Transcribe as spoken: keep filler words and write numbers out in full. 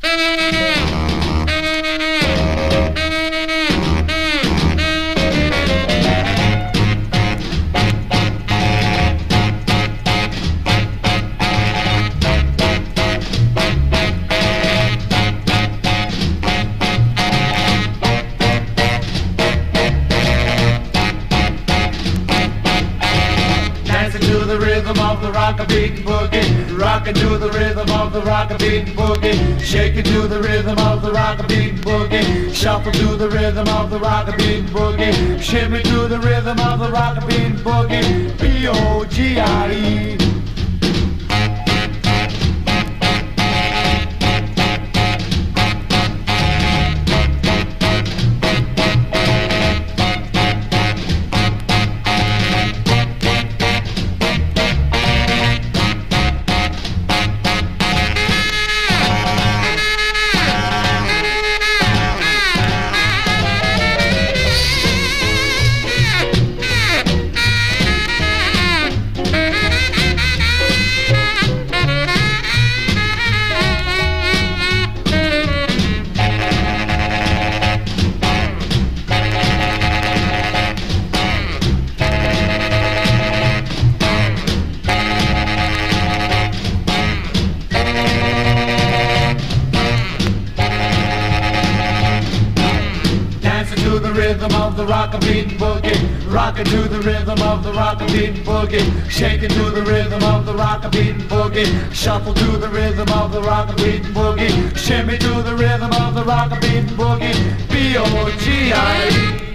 the rhythm of the rock a beatin boogie, rockin' to the rhythm of the rock a beatin boogie, shaking to the rhythm of the rock a beatin boogie, shuffle to the rhythm of the rock a beatin boogie, shimmy to the rhythm of the rock a beatin boogie, B O G I E. To the rhythm of the rock a beatin boogie, rockin' to the rhythm of the rock a beatin boogie, shaking to the rhythm of the rock a beatin boogie, shuffle to the rhythm of the rock a beatin boogie, shimmy to the rhythm of the rock a beatin boogie, B O G I E.